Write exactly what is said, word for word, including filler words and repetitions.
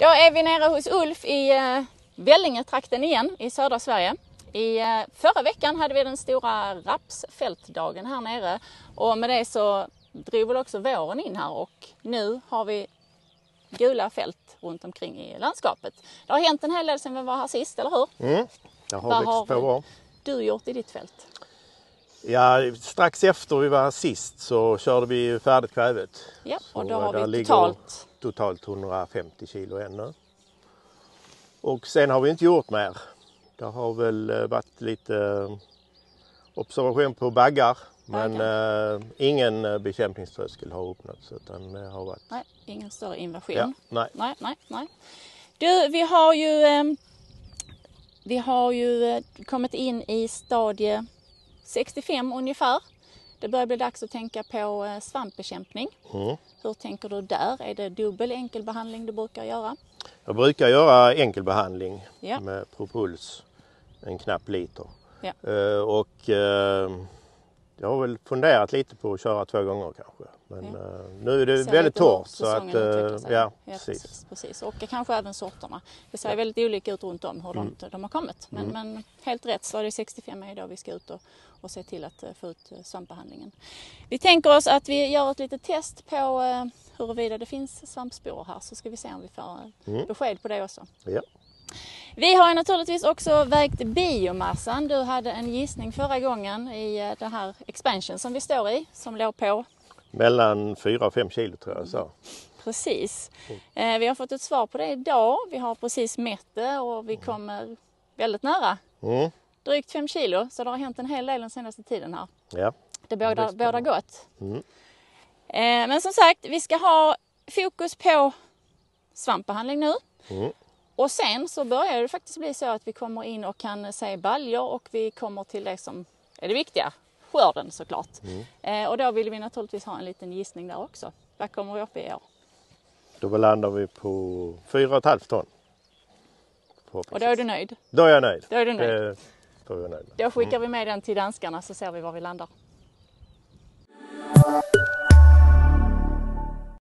Då är vi nere hos Ulf i eh, Vellinge-trakten igen i södra Sverige. I eh, förra veckan hade vi den stora rapsfältdagen här nere och med det så drog väl också våren in här och nu har vi gula fält runt omkring i landskapet. Det har hänt en hel del sedan vi var här sist, eller hur? Mm, det har Vad växt på bra. har du gjort i ditt fält? Ja, strax efter vi var här sist så körde vi färdigt kvävet. Ja, och så då har där vi ligger totalt... totalt hundrafemtio kilo ännu. Och sen har vi inte gjort mer. Det har väl varit lite observation på baggar. Men eh, ingen bekämpningströskel har uppnåtts utan det har varit... Nej, ingen större invasion. Ja, nej. Nej, nej, nej. Du, vi har ju, eh, vi har ju eh, kommit in i stadie sextiofem ungefär. Det börjar bli dags att tänka på eh, svampbekämpning. Mm. Hur tänker du där? Är det dubbel enkelbehandling du brukar göra? Jag brukar göra enkelbehandling Ja. med Propuls, en knapp liter. Ja. Eh, och eh, jag har väl funderat lite på att köra två gånger kanske. Men Ja. eh, nu är det Ser väldigt lite hur torrt. Så säsongen att, eh, utvecklar sig. ja, Ja, precis. precis, precis. Och kanske även sorterna. Det ser väldigt olika ut runt om hur Mm. långt de har kommit. Men, Mm. men helt rätt, så är det sextiofem är då vi ska ut och, och se till att uh, få ut uh, svampbehandlingen. Vi tänker oss att vi gör ett litet test på uh, huruvida det finns svampsporer här. Så ska vi se om vi får uh, Mm. besked på det också. Ja. Vi har naturligtvis också vägt biomassan. Du hade en gissning förra gången i uh, den här expansion som vi står i, som låg på. Mellan fyra och fem kilo tror jag så. Precis. Eh, vi har fått ett svar på det idag. Vi har precis mätt det och vi kommer väldigt nära. Mm. Drygt fem kilo, så det har hänt en hel del den senaste tiden här. Ja. Det bådar, Visst, bådar gott. Mm. Eh, men som sagt, vi ska ha fokus på svampbehandling nu. Mm. Och sen så börjar det faktiskt bli så att vi kommer in och kan se baljor och vi kommer till det som är det viktiga. Skörden såklart. Mm. Eh, och då vill vi naturligtvis ha en liten gissning där också. Vad kommer vi upp i år? Då landar vi på fyra och ett halvt ton. Och då är du nöjd? Då är jag nöjd. Då är du nöjd. Det, då är jag nöjd. Då skickar Mm. vi med den till danskarna så ser vi var vi landar.